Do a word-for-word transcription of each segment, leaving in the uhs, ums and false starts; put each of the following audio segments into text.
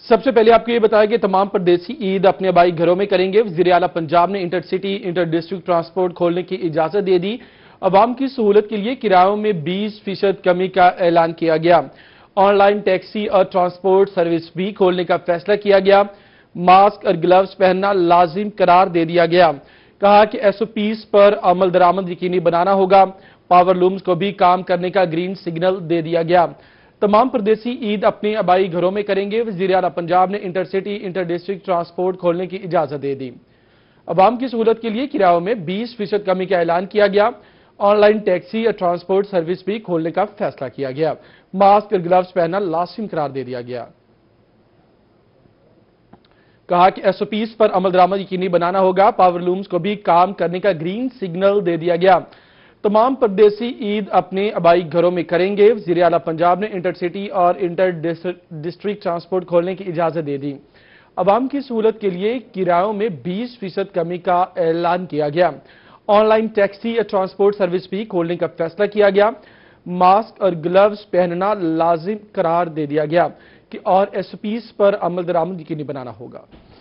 سب سے پہلے آپ کو یہ بتایا کہ تمام پردیسی عید اپنے آبائی گھروں میں کریں گے۔ وزیر اعلیٰ پنجاب نے inter city inter district transport کھولنے کی اجازت دے دی۔ عوام کی سہولت کے لیے کرایوں میں بیس فیصد کمی کا اعلان کیا گیا۔ آن لائن ٹیکسی اور ٹرانسپورٹ سروس بھی کھولنے کا فیصلہ کیا گیا۔ ماسک اور گلوز پہننا لازم قرار دے دیا گیا۔ کہا کہ ایس او پیز پر عمل درآمد یقینی بنانا ہوگا۔ پاور لومز کو بھی کام کرنے کا گرین سگنل دے دیا گیا۔ تمام پردیسی عید اپنے آبائی گھروں میں کریں گے۔ وزیر اعلیٰ پنجاب نے inter city inter district transport کھولنے کی اجازت دے دی۔ عوام کی سہولت کے لیے کرایوں میں بیس فیصد کمی کا اعلان کیا گیا۔ آن لائن ٹیکسی اور ٹرانسپورٹ سروس بھی کھولنے کا فیصلہ کیا گیا۔ ماسک اور گلوز پہننا لازم قرار دے دیا گیا۔ کہا کہ ایس او پیز پر عمل درآمد یقینی بنانا ہوگا۔ پاور لومز کو بھی کام کرنے کا گرین سگنل دے دیا گیا۔ تمام پردیسی عید اپنے آبائی گھروں میں کریں گے۔ وزیر اعلیٰ پنجاب نے انٹر سٹی اور انٹر ڈسٹرکٹ ٹرانسپورٹ کھولنے کی اجازت دے دی۔ عوام کی سہولت کے لیے کرایوں میں بیس فیصد کمی کا اعلان کیا گیا۔ آن لائن ٹیکسی اور ٹرانسپورٹ سروس بھی کھولنے کا فیصلہ کیا گیا۔ ماسک اور گلوز پہننا لازم قرار دے دیا گیا کہ اور ایس او پیز پر عمل درآمد یقینی بنانا ہوگا۔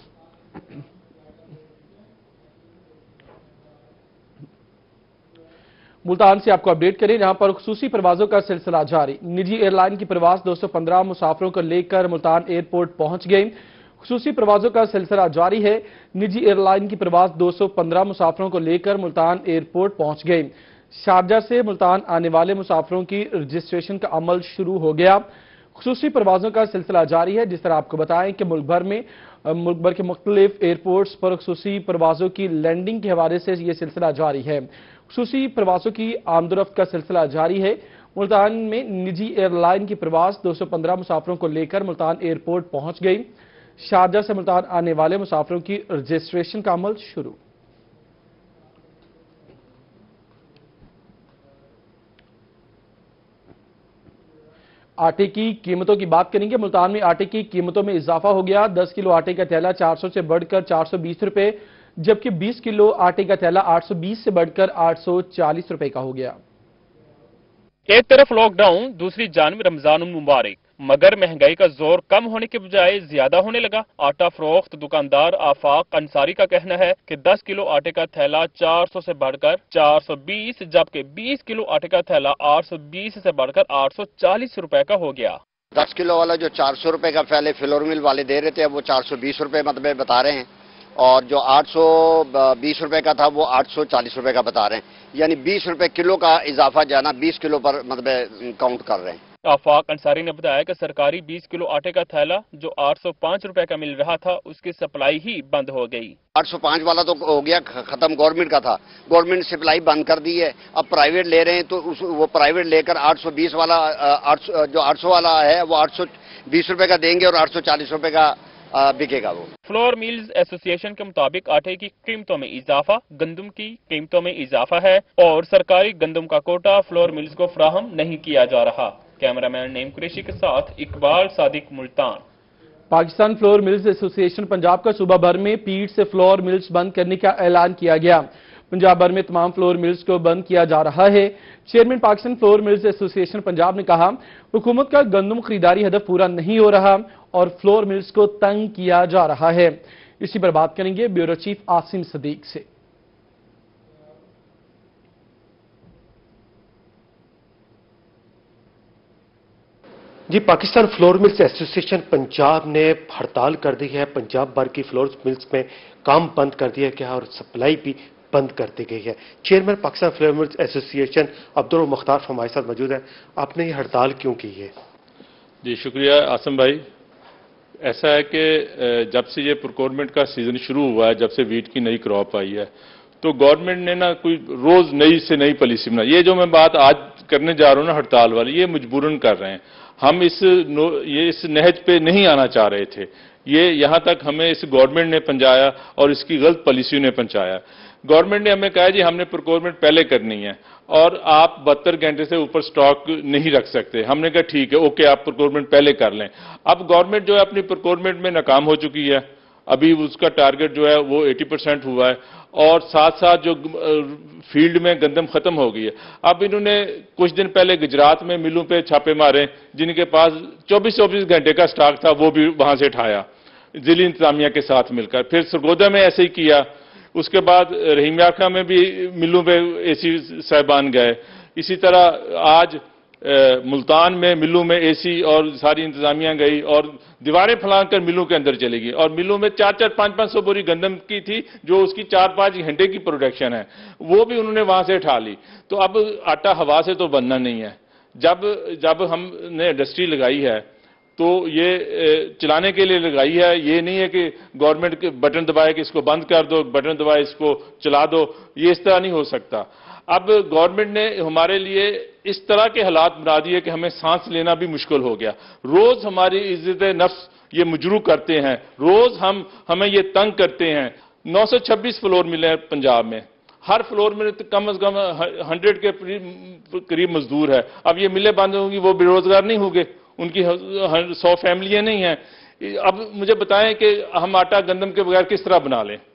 ملتان سے آپ کو اپڈیٹ کریں، جہاں پر خصوصی پروازوں کا سلسلہ جاری۔ نجی ایئر لائن کی پرواز دو سو پندرہ مسافروں کو لے کر ملتان ایئرپورٹ پہنچ گئی۔ خصوصی پروازوں کا سلسلہ جاری ہے۔ نجی ایئر لائن کی پرواز دو سو پندرہ مسافروں کو لے کر ملتان ایئرپورٹ پہنچ گئی۔ شارجہ سے ملتان آنے والے مسافروں کی رجسٹریشن کا عمل شروع ہو گیا۔ خصوصی پروازوں کا سلسلہ جاری ہے۔ جس طرح آپ کو بتائیں کہ ملک بھر میں ملک بھر کے مختلف ایئرپورٹس پر خصوصی پروازوں کی لینڈنگ کے حوالے سے یہ سلسلہ جاری ہے۔ خصوصی پروازوں کی آمد و رفت کا سلسلہ جاری ہے۔ ملتان میں نجی ایئر لائن کی پرواز دو سو پندرہ مسافروں کو لے کر ملتان ایئرپورٹ پہنچ گئی۔ شارجہ سے ملتان آنے والے مسافروں کی رجسٹریشن کا عمل شروع۔ آٹے کی قیمتوں کی بات کریں گے۔ ملتان میں آٹے کی قیمتوں میں اضافہ ہو گیا۔ دس کلو آٹے کا تھیلا چار سو سے بڑھ کر چار سو بیس روپے، جبکہ بیس کلو آٹے کا تھیلا آٹھ سو بیس سے بڑھ کر آٹھ سو چالیس روپے کا ہو گیا۔ ایک طرف لاک ڈاؤن، دوسری جانب رمضان المبارک، مگر مہنگائی کا زور کم ہونے کے بجائے زیادہ ہونے لگا۔ آٹا فروخت دکاندار آفاق انصاری کا کہنا ہے کہ دس کلو آٹے کا تھیلا چار سو سے بڑھ کر چار سو بیس، جبکہ بیس کلو آٹے کا تھیلا آٹھ سو بیس سے بڑھ کر آٹھ سو چالیس روپے کا ہو گیا۔ دس کلو والا جو چار سو روپے کا پہلے فلور مل والے دے رہے تھے، وہ چار سو بیس روپے مطلب بتا رہے ہیں، اور جو آٹھ سو بیس روپے کا تھا وہ آٹھ سو چالیس روپے کا بتا رہے ہیں، یعنی بیس روپے کلو کا اضافہ جانا بیس کلو پر مطلب کاؤنٹ کر رہے ہیں۔ آفاق انصاری نے بتایا کہ سرکاری بیس کلو آٹے کا تھیلا جو آٹھ سو پانچ روپے کا مل رہا تھا، اس کی سپلائی ہی بند ہو گئی۔ آٹھ سو پانچ والا تو ہو گیا ختم، گورنمنٹ کا تھا، گورنمنٹ سپلائی بند کر دی ہے، اب پرائیویٹ لے رہے ہیں، تو وہ پرائیویٹ لے کر آٹھ سو بیس والا جو آٹھ سو والا ہے وہ آٹھ سو بیس روپے کا دیں گے اور آٹھ سو چالیس روپے کا بکے گا وہ۔ فلور میلز ایسوسی ایشن کے مطابق آٹے کی قیمتوں میں اضافہ، گندم کی قیمتوں میں اضافہ ہے اور سرکاری گندم کا کوٹا فلور میلز کو فراہم نہیں کیا جا رہا۔ کیمرہ مین نیم قریشی کے ساتھ Iqbal Sadiq, Multan. Pakistan flour mills association Punjab کا صوبہ بھر میں پیٹ سے فلور ملز بند کرنے کا اعلان کیا گیا۔ پنجاب بھر میں تمام فلور ملز کو بند کیا جا رہا ہے۔ Chairman Pakistan flour mills association Punjab نے کہا، حکومت کا گندم خریداری ہدف پورا نہیں ہو رہا اور فلور ملز کو تنگ کیا جا رہا ہے۔ اسی پر بات کریں گے بیورو چیف عاصم صدیق سے۔ جی، Pakistan flour mills association Punjab نے ہڑتال کر دی ہے۔ پنجاب بھر کی فلور ملز میں کام بند کر دیا گیا اور سپلائی بھی بند کر دی گئی ہے۔ چیئرمین پاکستان فلور ملز ایسوسی ایشن عبدالمختار ہمارے ساتھ موجود ہیں۔ آپ نے یہ ہڑتال کیوں کی ہے؟ جی شکریہ عاصم بھائی۔ ایسا ہے کہ جب سے یہ پروکیورمنٹ کا سیزن شروع ہوا ہے، جب سے ویٹ کی نئی کراپ آئی ہے، تو گورنمنٹ نے نا کوئی روز نئی سے نئی پالیسی بنا۔ یہ جو میں بات آج کرنے جا رہا ہوں نا ہڑتال والی، یہ مجبوراً کر رہے ہیں۔ ہم اس یہ اس نہج پہ نہیں آنا چاہ رہے تھے، یہ یہاں تک ہمیں اس گورنمنٹ نے پہنچایا اور اس کی غلط پالیسیوں نے پہنچایا۔ گورنمنٹ نے ہمیں کہا جی ہم نے پروکیورمنٹ پہلے کرنی ہے اور آپ بہتر گھنٹے سے اوپر سٹاک نہیں رکھ سکتے۔ ہم نے کہا ٹھیک ہے، اوکے، آپ پروکیورمنٹ پہلے کر لیں۔ اب گورنمنٹ جو ہے اپنی پروکیورمنٹ میں ناکام ہو چکی ہے ابھی اس کا ٹارگٹ جو ہے وہ ایٹی پرسینٹ ہوا ہے، اور ساتھ ساتھ جو فیلڈ میں گندم ختم ہو گئی ہے۔ اب انہوں نے کچھ دن پہلے گجرات میں ملوں پہ چھاپے مارے، جن کے پاس چوبیس چوبیس گھنٹے کا سٹاک تھا، وہ بھی وہاں سے اٹھایا ضلعی انتظامیہ کے ساتھ مل کر۔ پھر سرگودا میں ایسے ہی کیا، اس کے بعد رحیم یار خان میں بھی ملوں پہ اے سی صاحبان گئے، اسی طرح آج ملتان میں ملوں میں اے سی اور ساری انتظامیہ گئی اور دیواریں پھلانگ کر ملوں کے اندر چلے گی، اور ملوں میں چار چار پانچ پانچ سو بوری گندم کی تھی جو اس کی چار پانچ گھنٹے کی پروڈکشن ہے، وہ بھی انہوں نے وہاں سے اٹھا لی۔ تو اب آٹا ہوا سے تو بننا نہیں ہے، جب جب ہم نے انڈسٹری لگائی ہے تو یہ چلانے کے لیے لگائی ہے، یہ نہیں ہے کہ گورنمنٹ کے بٹن دبائے کہ اس کو بند کر دو، بٹن دبائے اس کو چلا دو، یہ اس طرح نہیں ہو سکتا۔ اب گورنمنٹ نے ہمارے لیے اس طرح کے حالات بنا دیے کہ ہمیں سانس لینا بھی مشکل ہو گیا، روز ہماری عزت نفس یہ مجروح کرتے ہیں، روز ہم ہمیں یہ تنگ کرتے ہیں۔ نو سو چھبیس فلور ملے ہیں پنجاب میں، ہر فلور میں کم از کم ہنڈریڈ کے قریب مزدور ہے، اب یہ ملیں بند ہوں گی، وہ بے روزگار نہیں ہوں گے، ان کی سو فیملیاں نہیں ہیں۔ اب مجھے بتائیں کہ ہم آٹا گندم کے بغیر کس طرح بنا لیں؟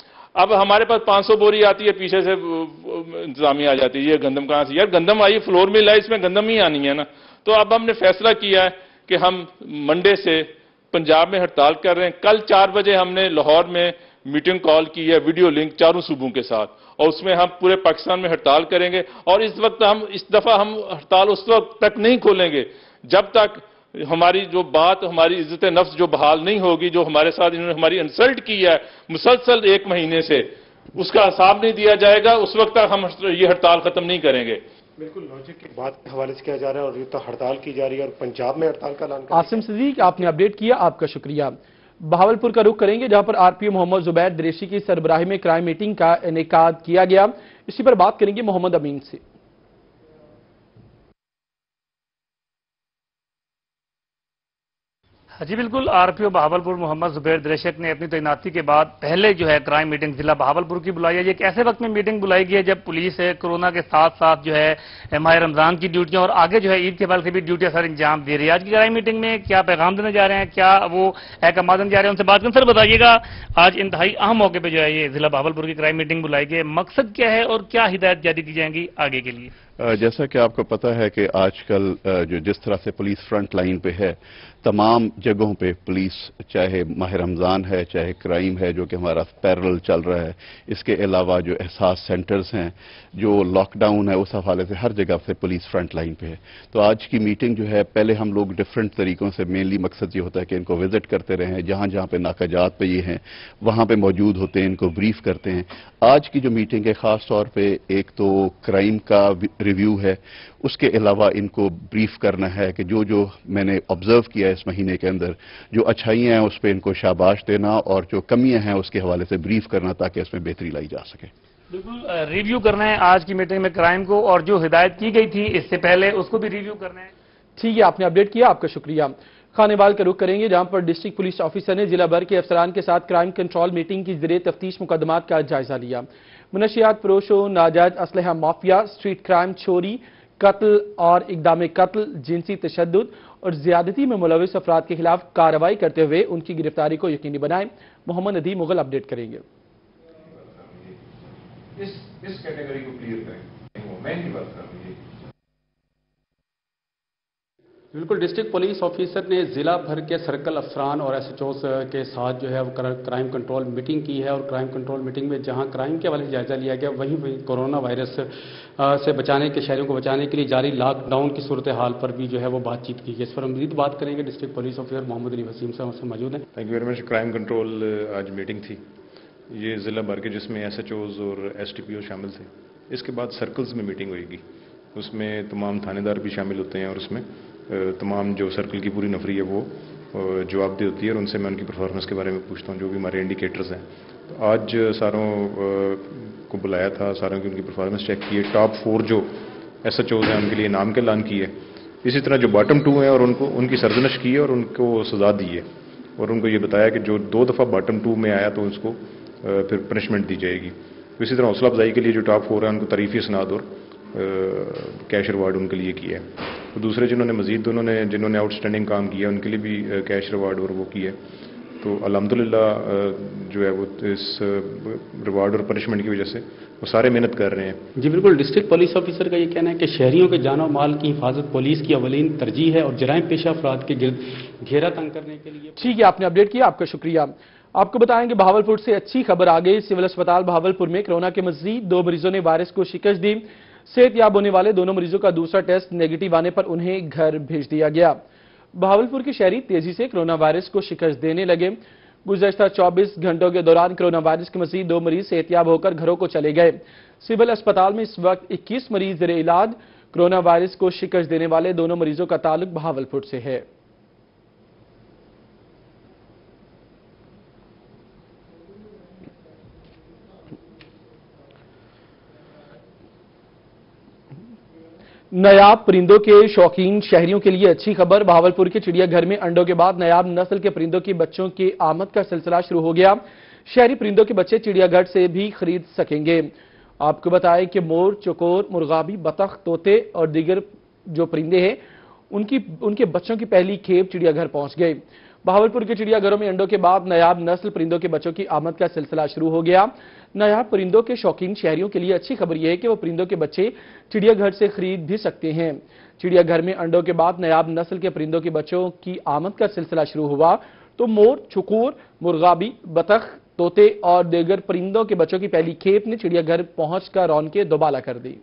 اب ہمارے پاس پانچ سو بوری آتی ہے، پیچھے سے انتظامیہ آ جاتی ہے، یہ گندم کہاں سے؟ یار گندم آئی فلور مل ہے، اس میں گندم ہی آنی ہے نا۔ تو اب ہم نے فیصلہ کیا ہے کہ ہم منڈے سے پنجاب میں ہڑتال کر رہے ہیں۔ کل چار بجے ہم نے لاہور میں میٹنگ کال کی ہے، ویڈیو لنک چاروں صوبوں کے ساتھ، اور اس میں ہم پورے پاکستان میں ہڑتال کریں گے، اور اس وقت ہم اس دفعہ ہم ہڑتال اس وقت تک نہیں کھولیں گے جب تک ہماری جو بات، ہماری عزت نفس جو بحال نہیں ہوگی، جو ہمارے ساتھ انہوں نے ہماری انسلٹ کی ہے مسلسل ایک مہینے سے، اس کا حساب نہیں دیا جائے گا، اس وقت تک ہم یہ ہڑتال ختم نہیں کریں گے۔ بالکل لاجک کی بات کے حوالے سے کیا جا رہا ہے، اور یہ تو ہڑتال کی جا رہی ہے اور پنجاب میں ہڑتال کا اعلان عاصم صدیق، آپ نے اپڈیٹ کیا، آپ کا شکریہ۔ بہاولپور کا رخ کریں گے، جہاں پر آر پی او محمد زبیر دریشی کی سربراہی میں کرائم میٹنگ کا انعقاد کیا گیا، اسی پر بات کریں گے محمد امین سے۔ جی بالکل، آر پی او بہاولپور محمد زبیر دریشک نے اپنی تعیناتی کے بعد پہلے جو ہے کرائم میٹنگ ضلع بہاولپور کی بلائی ہے۔ یہ ایک ایسے وقت میں میٹنگ بلائی گئی ہے جب پولیس کورونا کے ساتھ ساتھ جو ہے ماہ رمضان کی ڈیوٹیاں اور آگے جو ہے عید کے بعد سے بھی ڈیوٹیاں سر انجام دے رہی ہے۔ آج کی کرائم میٹنگ میں کیا پیغام دینے جا رہے ہیں، کیا وہ احکامات دینے جا رہے ہیں، ان سے بات کریں۔ سر بتائیے گا، آج انتہائی اہم موقع پہ جو ہے یہ ضلع بہاولپور کی کرائم میٹنگ بلائی گئی، مقصد کیا ہے اور کیا ہدایت جاری کی جائیں گی آگے کے لیے؟ جیسا کہ آپ کو پتہ ہے کہ آج کل جو جس طرح سے پولیس فرنٹ لائن پہ ہے، تمام جگہوں پہ پولیس، چاہے ماہ رمضان ہے، چاہے کرائم ہے جو کہ ہمارا پیرل چل رہا ہے، اس کے علاوہ جو احساس سینٹرز ہیں، جو لاک ڈاؤن ہے، اس حوالے سے ہر جگہ سے پولیس فرنٹ لائن پہ ہے۔ تو آج کی میٹنگ جو ہے، پہلے ہم لوگ ڈیفرنٹ طریقوں سے، مینلی مقصد یہ ہوتا ہے کہ ان کو وزٹ کرتے رہے ہیں، جہاں جہاں پہ ناکہ جات پہ یہ ہیں وہاں پہ موجود ہوتے ہیں، ان کو بریف کرتے ہیں۔ آج کی جو میٹنگ ہے خاص طور پہ ایک تو کرائم کا ریویو ہے، اس کے علاوہ ان کو بریف کرنا ہے کہ جو جو میں نے آبزرو کیا ہے اس مہینے کے اندر، جو اچھائیاں ہیں اس پہ ان کو شاباش دینا، اور جو کمیاں ہیں اس کے حوالے سے بریف کرنا تاکہ اس میں بہتری لائی جا سکے۔ بالکل ریویو کرنا ہے آج کی میٹنگ میں کرائم کو، اور جو ہدایت کی گئی تھی اس سے پہلے اس کو بھی ریویو کرنا ہے۔ ٹھیک ہے، آپ نے اپڈیٹ کیا، آپ کا شکریہ۔ خانیوال کا رخ کریں گے، جہاں پر ڈسٹرکٹ پولیس آفیسر نے ضلع بھر کے افسران کے ساتھ کرائم کنٹرول میٹنگ کی زیر تفتیش مقدمات کا جائزہ لیا۔ منشیات فروش و ناجائز اسلحہ مافیا، اسٹریٹ کرائم، چوری، قتل اور اقدام قتل، جنسی تشدد اور زیادتی میں ملوث افراد کے خلاف کارروائی کرتے ہوئے ان کی گرفتاری کو یقینی بنائیں۔ محمد ندیم مغل اپڈیٹ کریں گے۔ اس اس کیٹیگری کو کلیئر کریں، میں نہیں بات کر رہی۔ بالکل، ڈسٹرکٹ پولیس آفیسر نے ضلع بھر کے سرکل افسران اور ایس ایچ اوز کے ساتھ جو ہے وہ کرائم کنٹرول میٹنگ کی ہے، اور کرائم کنٹرول میٹنگ میں جہاں کرائم کے حوالے سے جائزہ لیا گیا، وہیں وہیں کورونا وائرس سے بچانے کے، شہریوں کو بچانے کے لیے جاری لاک ڈاؤن کی صورتحال پر بھی جو ہے وہ بات چیت کی گئی۔ اس پر مزید بات کریں گے، district police officer Muhammad Ali Waseem صاحب سے موجود ہیں۔ Thank you very much. Crime control آج میٹنگ تھی، یہ ضلع بھر کے، جس میں ایس ایچ اوز اور ایس ٹی پی او شامل تھے۔ اس کے بعد سرکلز میں میٹنگ ہوئے گی، اس میں تمام تھانے دار بھی شامل ہوتے ہیں، اور اس میں تمام جو سرکل کی پوری نفری ہے وہ جواب دہ ہوتی ہے، اور ان سے میں ان کی پرفارمنس کے بارے میں پوچھتا ہوں، جو بھی ہمارے انڈیکیٹرز ہیں۔ تو آج ساروں کو بلایا تھا، ساروں کی ان کی پرفارمنس چیک کی ہے۔ ٹاپ فور جو ایس ایچ اوز ہیں ان کے لیے انعام کا اعلان کی ہے، اسی طرح جو باٹم ٹو ہیں اور ان کو ان کی سرزنش کی ہے اور ان کو سزا دی ہے، اور ان کو یہ بتایا کہ جو دو دفعہ باٹم ٹو میں آیا تو اس کو پھر پنشمنٹ دی جائے گی۔ اسی طرح حوصلہ افزائی کے لیے جو ٹاپ فور ہیں ان کو تعریفی اسناد اور کیش ریوارڈ ان کے لیے کیا ہے۔ تو دوسرے جنہوں نے مزید انہوں نے جنہوں نے آؤٹ اسٹینڈنگ کام کیا ان کے لیے بھی کیش ریوارڈ اور وہ کی ہے۔ تو الحمدللہ جو ہے وہ اس ریوارڈ اور پنشمنٹ کی وجہ سے وہ سارے محنت کر رہے ہیں. جی بالکل، ڈسٹرکٹ پولیس آفیسر کا یہ کہنا ہے کہ شہریوں کے جان و مال کی حفاظت پولیس کی اولین ترجیح ہے اور جرائم پیشہ افراد کے گرد گھیرا تنگ کرنے کے لیے. ٹھیک ہے، آپ نے اپڈیٹ کیا، آپ کا شکریہ. آپ کو بتائیں کہ بہاولپور سے اچھی خبر آ گئی. سول اسپتال بہاولپور میں کرونا کے مزید دو مریضوں نے وائرس کو شکست دی. صحت یاب ہونے والے دونوں مریضوں کا دوسرا ٹیسٹ نیگیٹو آنے پر انہیں گھر بھیج دیا گیا. بہاولپور کے شہری تیزی سے کرونا وائرس کو شکست دینے لگے. گزشتہ چوبیس گھنٹوں کے دوران کرونا وائرس کے مزید دو مریض صحت یاب ہو کر گھروں کو چلے گئے. سول اسپتال میں اس وقت اکیس مریض زیر علاج. کرونا وائرس کو شکست دینے والے دونوں مریضوں کا تعلق بہاولپور سے ہے. نایاب پرندوں کے شوقین شہریوں کے لیے اچھی خبر. بہاولپور کے چڑیا گھر میں انڈوں کے بعد نایاب نسل کے پرندوں کے بچوں کی آمد کا سلسلہ شروع ہو گیا. شہری پرندوں کے بچے چڑیا گھر سے بھی خرید سکیں گے. آپ کو بتائیں کہ مور، چکور، مرغابی، بطخ، طوطے اور دیگر جو پرندے ہیں ان کی ان کے بچوں کی پہلی کھیپ چڑیا گھر پہنچ گئے. بہاولپور کے چڑیا گھروں میں انڈوں کے بعد نایاب نسل پرندوں کے بچوں کی آمد کا سلسلہ شروع ہو گیا. نایاب پرندوں کے شوقین شہریوں کے لیے اچھی خبر یہ ہے کہ وہ پرندوں کے بچے چڑیا گھر سے خرید بھی سکتے ہیں. چڑیا گھر میں انڈوں کے بعد نایاب نسل کے پرندوں کے بچوں کی آمد کا سلسلہ شروع ہوا تو مور، چکور، مرغابی، بطخ، طوطے اور دیگر پرندوں کے بچوں کی پہلی کھیپ نے چڑیا گھر پہنچ کر رونقیں دوبالا کر دی.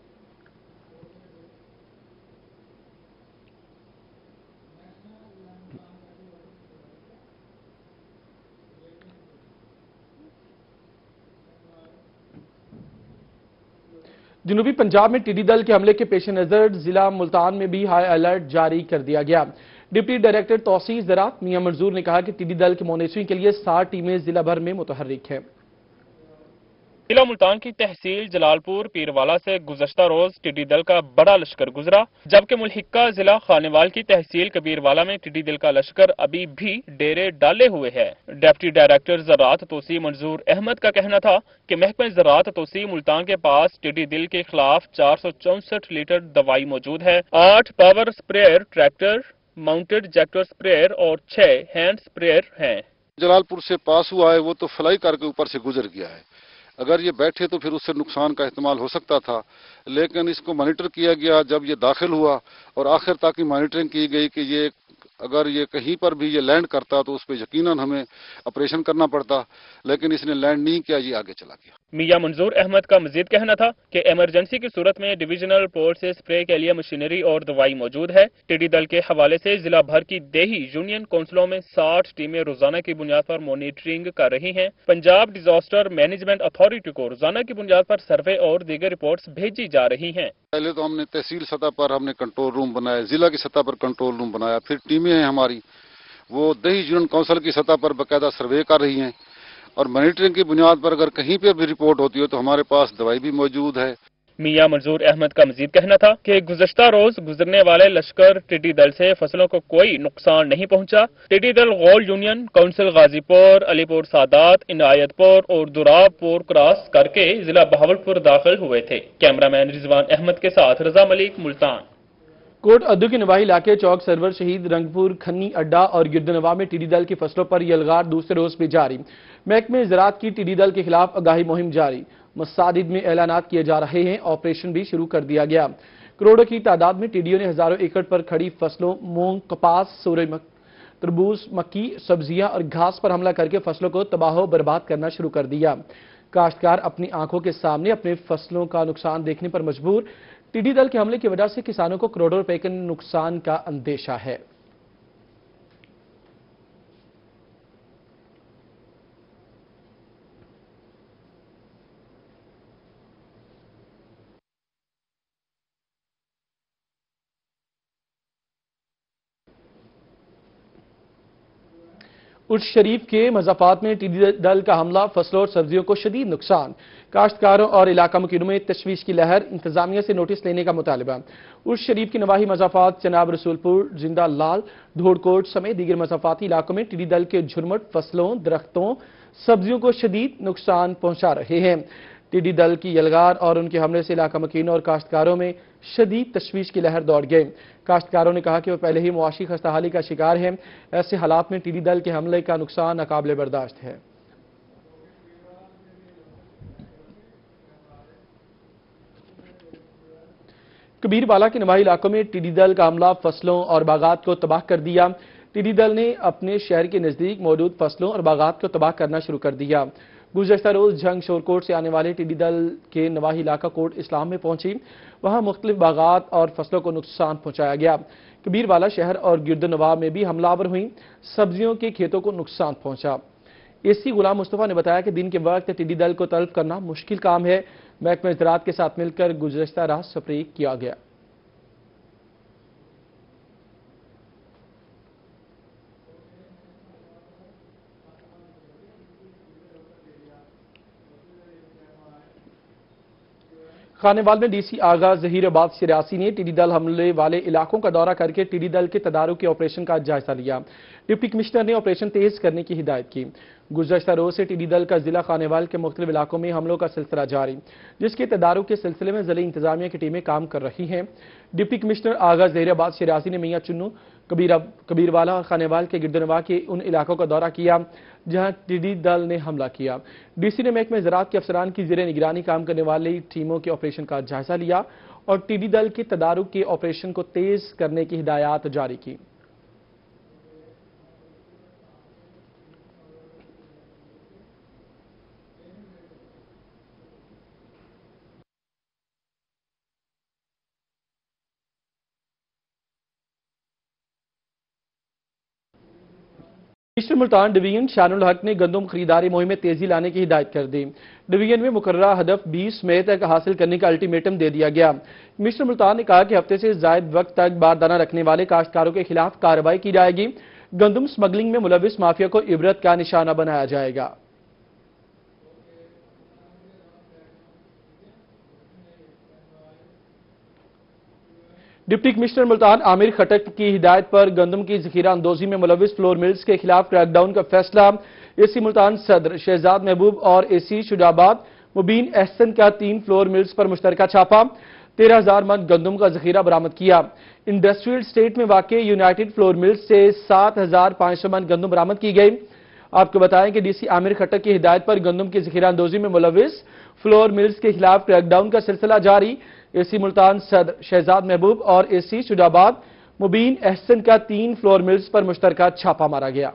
جنوبی پنجاب میں ٹڈی دل کے حملے کے پیش نظر ضلع ملتان میں بھی ہائی الرٹ جاری کر دیا گیا. ڈپٹی ڈائریکٹر توسیع زراعت میاں منظور نے کہا کہ ٹڈی دل کی مانیٹرنگ کے لیے ساٹھ ٹیمیں ضلع بھر میں متحرک ہیں. ضلع ملتان کی تحصیل جلال پور پیروالا سے گزشتہ روز ٹڈی دل کا بڑا لشکر گزرا، جبکہ ملحقہ ضلع خانیوال کی تحصیل کبیروالا میں ٹڈی دل کا لشکر ابھی بھی ڈیرے ڈالے ہوئے ہے. ڈپٹی ڈائریکٹر زراعت توسیع منظور احمد کا کہنا تھا کہ محکمہ زراعت توسیع ملتان کے پاس ٹڈی دل کے خلاف چار سو چونسٹھ لیٹر دوائی موجود ہے. آٹھ پاور سپریئر ٹریکٹر، ماؤنٹڈ جیکٹر سپریئر اور چھ ہینڈ سپریئر ہیں. جلال پور سے پاس ہوا ہے وہ تو فلائی کار کے اوپر سے گزر گیا ہے. اگر یہ بیٹھے تو پھر اس سے نقصان کا احتمال ہو سکتا تھا، لیکن اس کو مانیٹر کیا گیا. جب یہ داخل ہوا اور آخر تک مانیٹرنگ کی گئی کہ یہ اگر یہ کہیں پر بھی یہ لینڈ کرتا تو اس پہ یقیناً ہمیں آپریشن کرنا پڑتا، لیکن اس نے لینڈ نہیں کیا، یہ آگے چلا گیا. میاں منظور احمد کا مزید کہنا تھا کہ ایمرجنسی کی صورت میں ڈویژنل پورٹ سے سپرے کے لیے مشینری اور دوائی موجود ہے. ٹڈی دل کے حوالے سے ضلع بھر کی دیہی یونین کونسلوں میں ساٹھ ٹیمیں روزانہ کی بنیاد پر مانیٹرنگ کر رہی ہیں. پنجاب ڈیزاسٹر مینجمنٹ اتھارٹی کو روزانہ کی بنیاد پر سروے اور دیگر رپورٹس بھیجی جا رہی ہیں. پہلے تو ہم نے تحصیل سطح پر ہم نے کنٹرول روم بنایا، ضلع کی سطح پر کنٹرول روم بنایا، پھر ٹیمیں ہیں ہماری وہ دیہی یونین کونسل کی سطح پر باقاعدہ سروے کر رہی ہیں، اور مانیٹرنگ کی بنیاد پر اگر کہیں پہ بھی رپورٹ ہوتی ہے تو ہمارے پاس دوائی بھی موجود ہے. میاں منظور احمد کا مزید کہنا تھا کہ گزشتہ روز گزرنے والے لشکر ٹڈی دل سے فصلوں کو کوئی نقصان نہیں پہنچا. ٹڈی دل غول یونین کونسل غازی پور، علی پور سادات، عنایت پور اور دراب پور کراس کر کے ضلع بہاولپور داخل ہوئے تھے. کیمرہ مین رضوان احمد کے ساتھ رضا ملک، ملتان. کوٹ ادو کے نواحی علاقے چوک سرور شہید رنگپور کھنی اڈا اور گردنوا میں ٹڈی دل کی فصلوں پر یلغار دوسرے روز بھی جاری. محکمہ زراعت کی ٹڈی دل کے خلاف آگاہی مہم جاری. مساجد میں اعلانات کیے جا رہے ہیں. آپریشن بھی شروع کر دیا گیا. کروڑوں کی تعداد میں ٹڈیوں نے ہزاروں ایکڑ پر کھڑی فصلوں مونگ، کپاس، سورج، تربوز، مکی، سبزیاں اور گھاس پر حملہ کر کے فصلوں کو تباہ و برباد کرنا شروع کر دیا. کاشتکار اپنی آنکھوں کے سامنے اپنے فصلوں کا نقصان دیکھنے پر مجبور. ٹڈی دل کے حملے کی وجہ سے کسانوں کو کروڑوں روپے کے نقصان کا اندیشہ ہے. ارج شریف کے مضافات میں ٹڈی دل کا حملہ، فصلوں اور سبزیوں کو شدید نقصان. کاشتکاروں اور علاقہ مکینوں میں تشویش کی لہر. انتظامیہ سے نوٹس لینے کا مطالبہ. ارج شریف کی نواحی مضافات چناب رسول پور، زندہ لال، دھوڑ کوٹ سمیت دیگر مضافاتی علاقوں میں ٹڈی دل کے جھرمٹ فصلوں، درختوں، سبزیوں کو شدید نقصان پہنچا رہے ہیں. ٹڈی دل کی یلغار اور ان کے حملے سے علاقہ مکینوں اور کاشتکاروں میں شدید تشویش کی لہر دوڑ گئی۔ کاشتکاروں نے کہا کہ وہ پہلے ہی معاشی خستحالی کا شکار ہیں، ایسے حالات میں ٹڈی دل کے حملے کا نقصان ناقابل برداشت ہے۔ کبیر بالا کے نواحی علاقوں میں ٹڈی دل کا حملہ فصلوں اور باغات کو تباہ کر دیا۔ ٹڈی دل نے اپنے شہر کے نزدیک موجود فصلوں اور باغات کو تباہ کرنا شروع کر دیا۔ گزشتہ روز جھنگ شورکوٹ سے آنے والے ٹڈی دل کے نواحی علاقہ کوٹ اسلام میں پہنچی، وہاں مختلف باغات اور فصلوں کو نقصان پہنچایا گیا۔ کبیر بالا شہر اور گرد نواح میں بھی حملہ آور ہوئیں، سبزیوں کے کھیتوں کو نقصان پہنچا۔ اے سی غلام مصطفیٰ نے بتایا کہ دن کے وقت ٹڈی دل کو طلب کرنا مشکل کام ہے، محکمہ زراعت کے ساتھ مل کر گزشتہ رات سپرے کیا گیا۔ خانیوال میں ڈی سی آغا ظہیر آباد سریاسی نے ٹڈی دل حملے والے علاقوں کا دورہ کر کے ٹڈی دل کے تدارک کے آپریشن کا جائزہ لیا۔ ڈپٹی کمشنر نے آپریشن تیز کرنے کی ہدایت کی۔ گزشتہ روز سے ٹڈی دل کا ضلع خانیوال کے مختلف علاقوں میں حملوں کا سلسلہ جاری، جس کے تدارک کے سلسلے میں ضلعی انتظامیہ کی ٹیمیں کام کر رہی ہیں۔ ڈپٹی کمشنر آغا ظہیر آباد سریاسی نے میاں چنو، کبیر والا اور خانیوال کے گرد نواح کے ان علاقوں کا دورہ کیا جہاں ٹڈی دل نے حملہ کیا۔ ڈی سی نے محکمہ زراعت کے افسران کی زیر نگرانی کام کرنے والی ٹیموں کے آپریشن کا جائزہ لیا اور ٹڈی دل کے تدارک کے آپریشن کو تیز کرنے کی ہدایات جاری کی۔ کمشنر ملتان ڈویژن شان الحق نے گندم خریداری مہم میں تیزی لانے کی ہدایت کر دی۔ ڈویژن میں مقررہ ہدف بیس مئی تک حاصل کرنے کا الٹیمیٹم دے دیا گیا۔ کمشنر ملتان نے کہا کہ ہفتے سے زائد وقت تک باردانہ رکھنے والے کاشتکاروں کے خلاف کارروائی کی جائے گی۔ گندم سمگلنگ میں ملوث مافیا کو عبرت کا نشانہ بنایا جائے گا۔ ڈپٹی کمشنر ملتان عامر خٹک کی ہدایت پر گندم کی ذخیرہ اندوزی میں ملوث فلور ملز کے خلاف کریک ڈاؤن کا فیصلہ۔ اے سی ملتان صدر شہزاد محبوب اور اے سی شجاباد مبین احسن کا تین فلور ملز پر مشترکہ چھاپا، تیرہ ہزار من گندم کا ذخیرہ برآمد کیا۔ انڈسٹریل اسٹیٹ میں واقع یونائٹڈ فلور ملز سے سات ہزار پانچ سو من گندم برآمد کی گئی۔ آپ کو بتائیں کہ ڈی سی عامر خٹک کی ہدایت پر گندم کی ذخیرہ اندوزی میں ملوث فلور ملز کے خلاف کریک ڈاؤن کا سلسلہ جاری۔ اے سی ملتان صدر شہزاد محبوب اور اے سی شجاباد مبین احسن کا تین فلور ملز پر مشترکہ چھاپا مارا گیا۔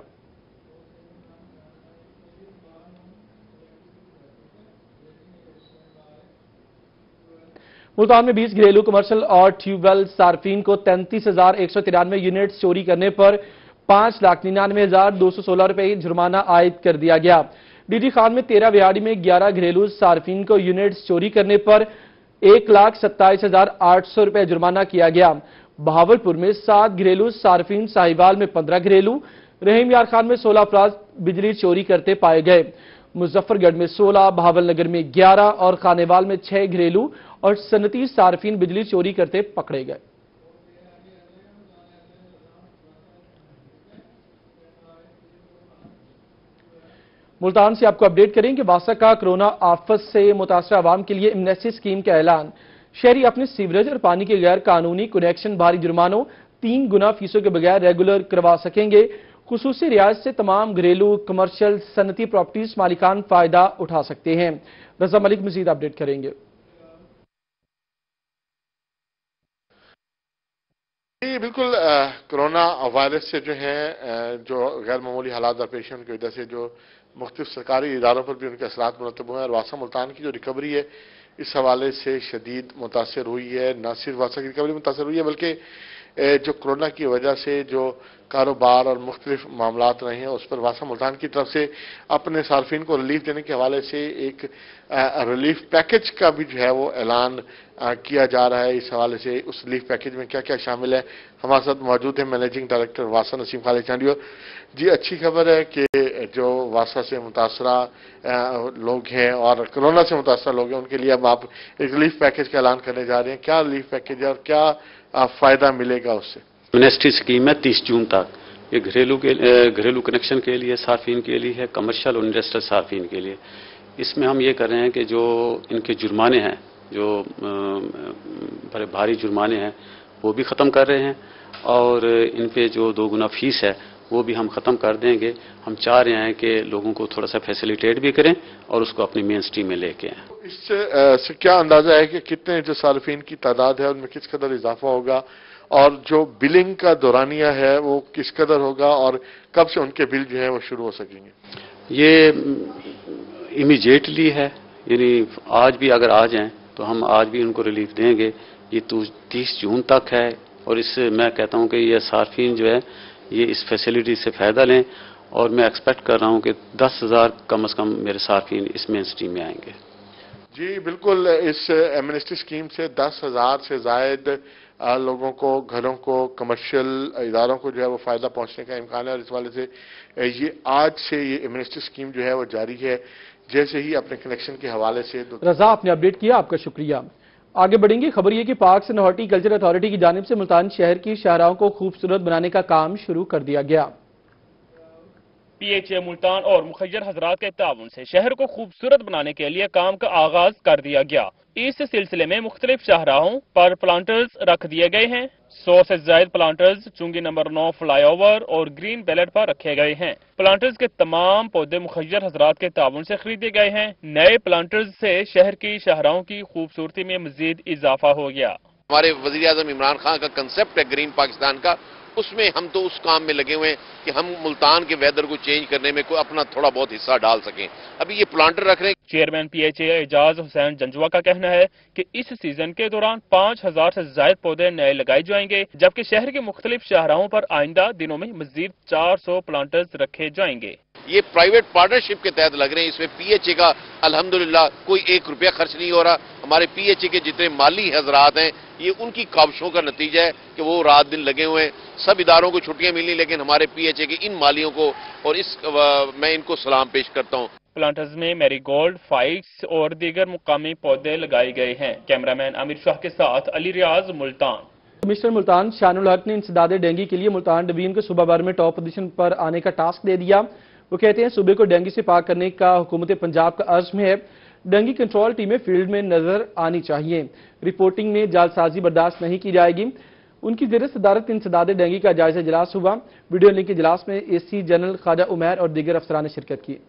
ملتان میں بیس گھریلو کمرشل اور ٹیوب ویل صارفین کو تینتیس ہزار ایک سو ترانوے یونٹس چوری کرنے پر پانچ لاکھ ننانوے ہزار دو سو سولہ روپے جرمانہ عائد کر دیا گیا۔ ڈی ڈی خان میں تیرہ ویاڑی میں گیارہ گھریلو صارفین کو یونٹس چوری کرنے پر ایک لاکھ ستائیس ہزار آٹھ سو روپے جرمانہ کیا گیا۔ بہاولپور میں سات گھریلو صارفین، ساہیوال میں پندرہ گھریلو، رحیم یار خان میں سولہ افراد بجلی چوری کرتے پائے گئے۔ مظفر گڑھ میں سولہ، بہاول نگر میں گیارہ اور خانیوال میں چھ گھریلو اور صنعتی صارفین بجلی چوری کرتے پکڑے گئے۔ ملتان سے آپ کو اپڈیٹ کریں کہ واسا کا کرونا آفت سے متاثرہ عوام کے لیے امنیسی اسکیم کا اعلان۔ شہری اپنے سیوریج اور پانی کے غیر قانونی کنیکشن بھاری جرمانوں تین گنا فیسوں کے بغیر ریگولر کروا سکیں گے۔ خصوصی رعایت سے تمام گھریلو، کمرشل، صنعتی پراپرٹیز مالکان فائدہ اٹھا سکتے ہیں۔ رضا ملک مزید اپڈیٹ کریں گے۔ یہ بالکل کرونا وائرس سے جو ہے جو غیر معمولی حالات درپیش ہیں ان کی وجہ سے جو مختلف سرکاری اداروں پر بھی ان کے اثرات مرتب ہوئے ہیں، اور واسا ملتان کی جو ریکوری ہے اس حوالے سے شدید متاثر ہوئی ہے۔ نہ صرف واسا کی ریکوری متاثر ہوئی ہے بلکہ جو کرونا کی وجہ سے جو کاروبار اور مختلف معاملات رہے ہیں اس پر واسا ملتان کی طرف سے اپنے صارفین کو ریلیف دینے کے حوالے سے ایک ریلیف پیکج کا بھی جو ہے وہ اعلان کیا جا رہا ہے۔ اس حوالے سے اس ریلیف پیکج میں کیا کیا شامل ہے، ہمارے ساتھ موجود ہیں مینیجنگ ڈائریکٹر واسا نسیم خالد چانڈیور جی۔ اچھی خبر ہے کہ جو واسا سے متاثرہ لوگ ہیں اور کرونا سے متاثرہ لوگ ہیں ان کے لیے اب آپ ایک ریلیف پیکج کا اعلان کرنے جا رہے ہیں، کیا ریلیف پیکج ہے اور کیا فائدہ ملے گا اس سے؟ امنیسٹی اسکیم ہے تیس جون تک، یہ گھریلو کے گھریلو کنیکشن کے لیے صارفین کے لیے ہے، کمرشل اور انڈسٹریل صارفین کے لیے۔ اس میں ہم یہ کر رہے ہیں کہ جو ان کے جرمانے ہیں، جو بڑے بھاری جرمانے ہیں، وہ بھی ختم کر رہے ہیں، اور ان پہ جو دو گنا فیس ہے وہ بھی ہم ختم کر دیں گے۔ ہم چاہ رہے ہیں کہ لوگوں کو تھوڑا سا فیسیلیٹیٹ بھی کریں اور اس کو اپنی مین سٹریم میں لے کے آئیں۔ اس سے, سے کیا اندازہ ہے کہ کتنے جو صارفین کی تعداد ہے ان میں کس قدر اضافہ ہوگا، اور جو بلنگ کا دورانیہ ہے وہ کس قدر ہوگا، اور کب سے ان کے بل جو ہیں وہ شروع ہو سکیں گے؟ یہ امیجیٹلی ہے، یعنی آج بھی اگر آ جائیں تو ہم آج بھی ان کو ریلیف دیں گے۔ یہ تیس جون تک ہے، اور اس سے میں کہتا ہوں کہ یہ صارفین جو ہے یہ اس فیسلٹی سے فائدہ لیں، اور میں ایکسپیکٹ کر رہا ہوں کہ دس ہزار کم از کم میرے صارفین اس مین سٹریم میں آئیں گے۔ جی بالکل، اس ایمنسٹی اسکیم سے دس ہزار سے زائد لوگوں کو، گھروں کو، کمرشل اداروں کو جو ہے وہ فائدہ پہنچنے کا امکان ہے، اور اس والے سے یہ آج سے یہ ایمنسٹی اسکیم جو ہے وہ جاری ہے۔ جیسے ہی اپنے کنیکشن کے حوالے سے رضا آپ نے اپڈیٹ کیا، آپ کا شکریہ۔ آگے بڑھیں گے، خبر یہ کہ parks and horticulture authority کی جانب سے ملتان شہر کی شاہراہوں کو خوبصورت بنانے کا کام شروع کر دیا گیا۔ پی ایچ اے ملتان اور مخیر حضرات کے تعاون سے شہر کو خوبصورت بنانے کے لیے کام کا آغاز کر دیا گیا۔ اس سلسلے میں مختلف شاہراہوں پر پلانٹرز رکھ دیے گئے ہیں۔ سو سے زائد پلانٹرز چنگی نمبر نو فلائی اوور اور گرین بیلٹ پر رکھے گئے ہیں۔ پلانٹرز کے تمام پودے مخیر حضرات کے تعاون سے خریدے گئے ہیں۔ نئے پلانٹرز سے شہر کی شاہراہوں کی خوبصورتی میں مزید اضافہ ہو گیا۔ ہمارے وزیر اعظم عمران خان کا کنسپٹ ہے گرین پاکستان کا، اس میں ہم تو اس کام میں لگے ہوئے ہیں کہ ہم ملتان کے ویدر کو چینج کرنے میں کوئی اپنا تھوڑا بہت حصہ ڈال سکیں۔ ابھی یہ پلانٹر رکھ رہے ہیں۔ چیئرمین پی ایچ اے اعجاز حسین جنجوا کا کہنا ہے کہ اس سیزن کے دوران پانچ ہزار سے زائد پودے نئے لگائے جائیں گے، جبکہ شہر کے مختلف شاہراہوں پر آئندہ دنوں میں مزید چار سو پلانٹرز رکھے جائیں گے۔ یہ پرائیویٹ پارٹنرشپ کے تحت لگ رہے ہیں، اس میں پی ایچ اے کا الحمدللہ کوئی ایک روپیہ خرچ نہیں ہو رہا۔ ہمارے پی ایچ اے کے جتنے مالی حضرات ہیں یہ ان کی کاوشوں کا نتیجہ ہے کہ وہ رات دن لگے ہوئے ہیں۔ سب اداروں کو چھٹیاں ملنی، لیکن ہمارے پی ایچ اے کے ان مالیوں کو اور اس میں ان کو سلام پیش کرتا ہوں۔ پلانٹرز میں میری گولڈ، فائکس اور دیگر مقامی پودے لگائے گئے ہیں۔ کیمرامین امیر شاہ کے ساتھ علی ریاض، ملتان۔ کمشنر ملتان شان الحق نے انسداد ڈینگی کے لیے ملتان ڈویژن کو صوبہ بھر میں ٹاپ پوزیشن پر آنے کا ٹاسک دے دیا۔ وہ کہتے ہیں صوبے کو ڈینگی سے پاک کرنے کا حکومت پنجاب کا عزم ہے۔ ڈینگی کنٹرول ٹیمیں فیلڈ میں نظر آنی چاہیے۔ رپورٹنگ میں جعل سازی برداشت نہیں کی جائے گی۔ ان کی زیر صدارت انسداد ڈینگی کا جائزہ اجلاس ہوا۔ ویڈیو لنک اجلاس میں اے سی جنرل خواجہ عمیر اور دیگر افسران نے شرکت کی۔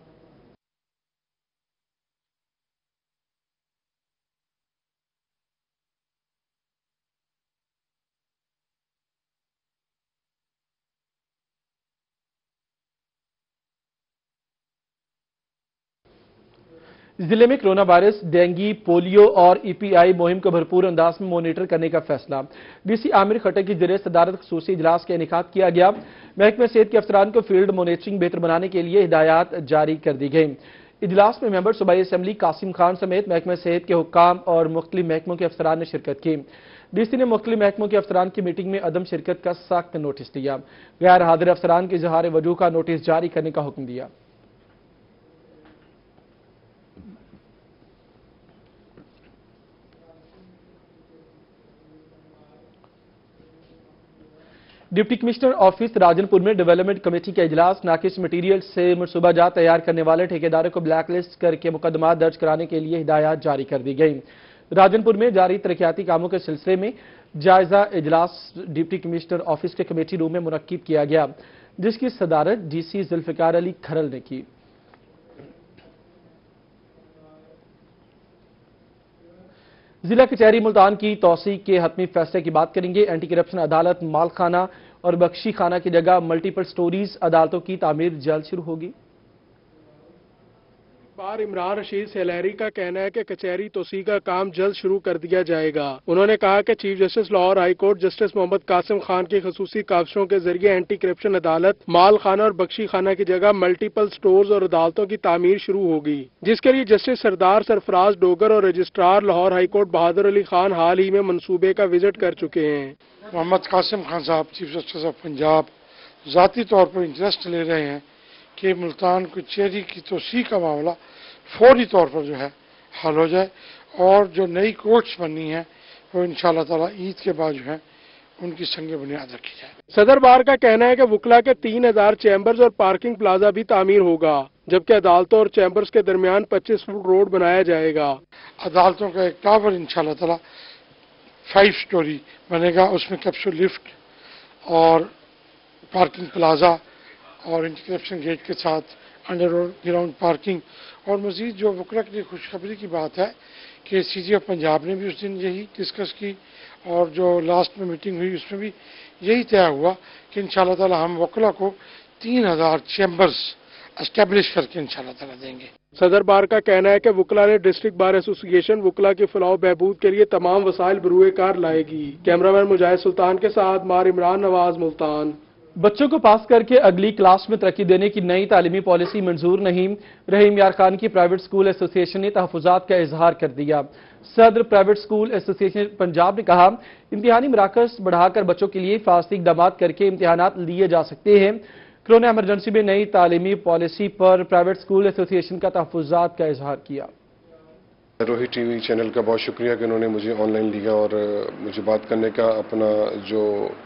ضلع میں کرونا وائرس، ڈینگی، پولیو اور ای پی آئی مہم کو بھرپور انداز میں مانیٹر کرنے کا فیصلہ۔ ڈی سی عامر خٹک کی زیر صدارت خصوصی اجلاس کا انعقاد کیا گیا۔ محکمہ صحت کے افسران کو فیلڈ مانیٹرنگ بہتر بنانے کے لیے ہدایات جاری کر دی گئی۔ اجلاس میں ممبر صوبائی اسمبلی قاسم خان سمیت محکمہ صحت کے حکام اور مختلف محکموں کے افسران نے شرکت کی۔ ڈی سی نے مختلف محکموں کے افسران کی میٹنگ میں عدم شرکت کا سخت نوٹس دیا۔ غیر حاضر افسران کے اظہار وجوہ کا نوٹس جاری کرنے کا حکم دیا۔ ڈپٹی کمشنر آفس راجن پور میں ڈیولپمنٹ کمیٹی کا اجلاس۔ ناقص مٹیریل سے منصوبہ جات تیار کرنے والے ٹھیکیداروں کو بلیک لسٹ کر کے مقدمات درج کرانے کے لیے ہدایات جاری کر دی گئی۔ راجن پور میں جاری ترقیاتی کاموں کے سلسلے میں جائزہ اجلاس ڈپٹی کمشنر آفس کے کمیٹی روم میں منعقد کیا گیا، جس کی صدارت ڈی سی ذوالفقار علی کھرل نے کی۔ ضلع کچہری ملتان کی توسیع کے حتمی فیصلے کی بات کریں گے۔ اینٹی کرپشن عدالت مال خانہ اور بخشی خانہ کی جگہ ملٹیپل سٹوریز عدالتوں کی تعمیر جلد شروع ہوگی۔ بار عمران رشید سیلری کا کہنا ہے کہ کچہری توسیع کا کام جلد شروع کر دیا جائے گا۔ انہوں نے کہا کہ chief justice Lahore high court justice Muhammad Qasim Khan کی خصوصی کاوشوں کے ذریعے اینٹی کرپشن عدالت مال خانہ اور بخشی خانہ کی جگہ ملٹیپل سٹورز اور عدالتوں کی تعمیر شروع ہوگی، جس کے لیے جسٹس سردار سرفراز ڈوگر اور registrar Lahore high court Bahadur Ali Khan حال ہی میں منصوبے کا وزٹ کر چکے ہیں۔ محمد قاسم خان صاحب چیف جسٹس آف پنجاب ذاتی طور پر انٹرسٹ لے رہے ہیں کہ ملتان کچہری کی توسیع کا معاملہ فوری طور پر جو ہے حل ہو جائے، اور جو نئی کورٹس بننی ہیں وہ انشاءاللہ تعالی عید کے بعد جو ہے ان کی سنگ بنیاد رکھی جائے۔ صدر بار کا کہنا ہے کہ وکلا کے تین ہزار چیمبرز اور پارکنگ پلازا بھی تعمیر ہوگا۔ जबकि अदालतों और चैम्बर्स के दरमियान पच्चीस फुट रोड बनाया जाएगा। अदालतों का एक टावर इंशाल्लाह ताला फाइव स्टोरी बनेगा, उसमें कैप्सूल लिफ्ट और पार्किंग प्लाजा और इंटरसेप्शन गेट के साथ अंडर ग्राउंड पार्किंग। और मजीद जो वकला के लिए खुशखबरी की बात है कि सी जी एफ पंजाब ने भी उस दिन यही डिस्कस की और जो लास्ट में मीटिंग हुई उसमें भी यही तय हुआ कि इंशाल्लाह ताला हम वकला को तीन हजार चैम्बर्स एस्टेब्लिश करके इंशाल्लाह ताला देंगे। सदर बार का कहना है कि वकला ने डिस्ट्रिक्ट बार एसोसिएशन वकला की फलाह बहबूद के लिए तमाम वसाइल बरूए कार लाएगी। कैमरामैन मुजाहिद सुल्तान के साथ मार इमरान नवाज, मुल्तान। बच्चों को पास करके अगली क्लास में तरक्की देने की नई तालीमी पॉलिसी मंजूर नहीं। रहीम यार खान की प्राइवेट स्कूल एसोसिएशन ने तहफुजात का इजहार कर दिया। सदर प्राइवेट स्कूल एसोसिएशन पंजाब ने कहा, इम्तिहानी मराकज बढ़ाकर बच्चों के लिए हिफाजती इक़दाम करके इम्तिहानात लिए जा सकते हैं। कोरोना इमरजेंसी में नई तालीमी पॉलिसी पर प्राइवेट स्कूल एसोसिएशन का तहफुजात का इजहार किया। रोहित टीवी चैनल का बहुत शुक्रिया कि उन्होंने मुझे ऑनलाइन लिया और मुझे बात करने का अपना जो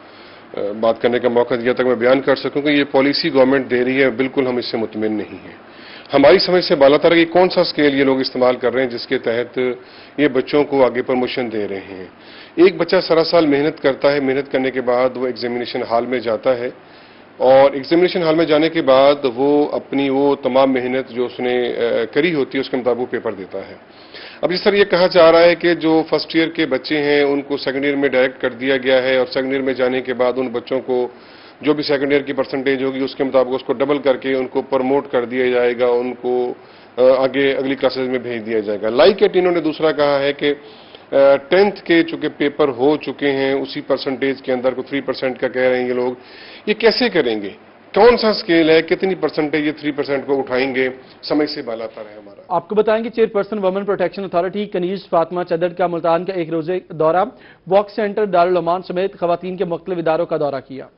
बात करने का मौका दिया तक मैं बयान कर सकूं कि ये पॉलिसी गवर्नमेंट दे रही है, बिल्कुल हम इससे मुतमिन नहीं हैं। हमारी समझ से बालातर है कि कौन सा स्केल ये लोग इस्तेमाल कर रहे हैं जिसके तहत ये बच्चों को आगे प्रमोशन दे रहे हैं। एक बच्चा सारा साल मेहनत करता है, मेहनत करने के बाद वो एग्जामिनेशन हॉल में जाता है और एग्जामिनेशन हॉल में जाने के बाद वो अपनी वो तमाम मेहनत जो उसने करी होती है उसके मुताबिक पेपर देता है। अब जिस तरह ये कहा जा रहा है कि जो फर्स्ट ईयर के बच्चे हैं उनको सेकंड ईयर में डायरेक्ट कर दिया गया है और सेकंड ईयर में जाने के बाद उन बच्चों को जो भी सेकंड ईयर की परसेंटेज होगी उसके मुताबिक उसको डबल करके उनको प्रमोट कर दिया जाएगा, उनको आगे अगली क्लासेज में भेज दिया जाएगा। लाइक एट इन्होंने दूसरा कहा है कि टेंथ के चूंकि पेपर हो चुके हैं उसी परसेंटेज के अंदर को थ्री परसेंट का कह रहे हैं ये लोग, ये कैसे करेंगे, कौन सा स्केल है, कितनी परसेंटेज ये थ्री परसेंट को उठाएंगे, समझ से बालातर है हमारा। आपको बताएंगे chairperson women protection authority Kaneez Fatima Chaddar का मुल्तान का एक रोजे दौरा, बॉक्स सेंटर, दारुल अमान समेत खवातीन के मुख्तलिफ इदारों का दौरा किया।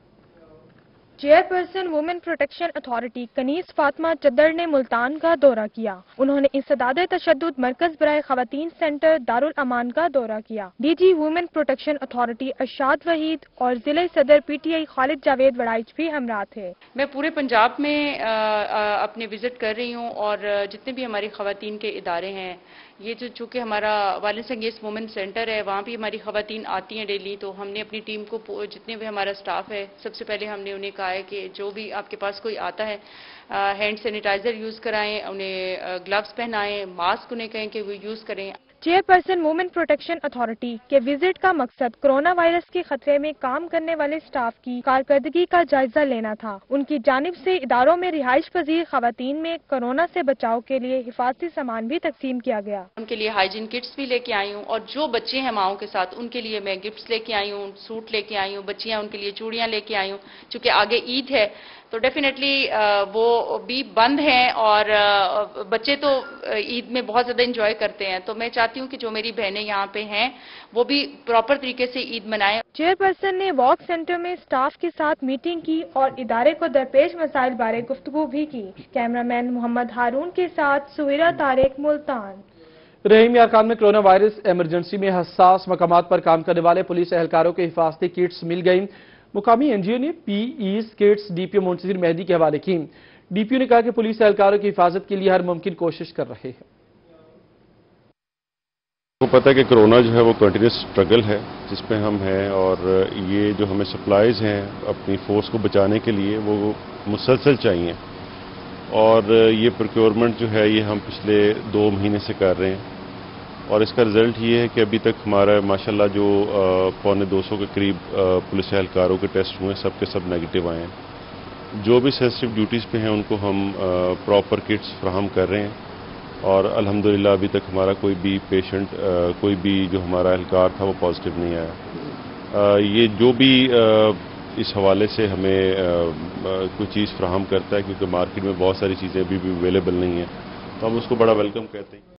Chairperson women protection authority Kaneez Fatima Chaddar ने मुल्तान का दौरा किया। उन्होंने इंसदाद तशद्दुद मरकज बराए खवातीन सेंटर दारुल अमान का दौरा किया। DG women protection authority Arshad Waheed और जिले सदर पीटीआई खालिद जावेद वड़ाइच भी हमरा थे। मैं पूरे पंजाब में आ, आ, अपने विजिट कर रही हूँ और जितने भी हमारी खवातीन के इदारे हैं, ये जो चूँकि हमारा वायलेंस अगेंस्ट वुमेन सेंटर है, वहाँ भी हमारी खवातीन आती हैं डेली, तो हमने अपनी टीम को जितने भी हमारा स्टाफ है सबसे पहले हमने उन्हें कहा है कि जो भी आपके पास कोई आता है हैंड सैनिटाइजर यूज़ कराएं, उन्हें ग्लव्स पहनाएं, मास्क उन्हें कहें कि वो यूज़ करें। चेयरपर्सन वुमेन प्रोटेक्शन अथॉरिटी के विजिट का मकसद कोरोना वायरस के खतरे में काम करने वाले स्टाफ की कारकर्दगी का जायजा लेना था। उनकी जानिब से इदारों में रिहाइश पजीर खवातीन में कोरोना से बचाव के लिए हिफाजती सामान भी तकसीम किया गया। उनके लिए हाइजीन किट्स भी लेके आई हूँ और जो बच्चे हैं माओं के साथ उनके लिए मैं गिफ्ट्स लेके आई हूँ, सूट लेके आई हूँ, बच्चियाँ उनके लिए चूड़ियाँ लेके आई हूँ। चूँकि आगे ईद है तो डेफिनेटली वो भी बंद हैं और बच्चे तो ईद में बहुत ज़्यादा इंजॉय करते हैं, तो मैं चाहती हूँ कि जो मेरी बहनें यहाँ पे हैं वो भी प्रॉपर तरीके से ईद मनाएं। चेयरपर्सन ने वॉक सेंटर में स्टाफ के साथ मीटिंग की और इदारे को दरपेश मसाइल बारे गुफ्तगू भी की। कैमरामैन मोहम्मद हारून के साथ सुहेरा तारिक, मुल्तान। रहीम यार खान में कोरोना वायरस इमरजेंसी में हसास मकामात पर काम करने वाले पुलिस एहलकारों के हिफाजती किट्स मिल गई। मुकामी एनजीओ ने PE kits DPO Muntazir Mehdi के हवाले की। डीपीओ ने कहा कि पुलिस एहलकारों की हिफाजत के लिए हर मुमकिन कोशिश कर रहे हैं। को पता है कि कोरोना जो है वो कंटिन्यूस स्ट्रगल है जिसमें हम हैं और ये जो हमें सप्लाईज हैं अपनी फोर्स को बचाने के लिए वो मुसलसल चाहिए और ये प्रोक्योरमेंट जो है ये हम पिछले दो महीने से कर रहे हैं और इसका रिजल्ट ये है कि अभी तक हमारा माशाल्लाह जो पौने दो सौ के करीब पुलिस एहलकारों के टेस्ट हुए सब के सब नेगेटिव आए हैं। जो भी सेंसिटिव ड्यूटीज़ पे हैं उनको हम प्रॉपर किट्स फ्राहम कर रहे हैं और अल्हम्दुलिल्लाह अभी तक हमारा कोई भी पेशेंट कोई भी जो हमारा एहलकार था वो पॉजिटिव नहीं आया। ये जो भी इस हवाले से हमें कोई चीज़ फ्राहम करता है क्योंकि मार्केट में बहुत सारी चीज़ें अभी भी अवेलेबल नहीं है तो हम उसको बड़ा वेलकम कहते हैं।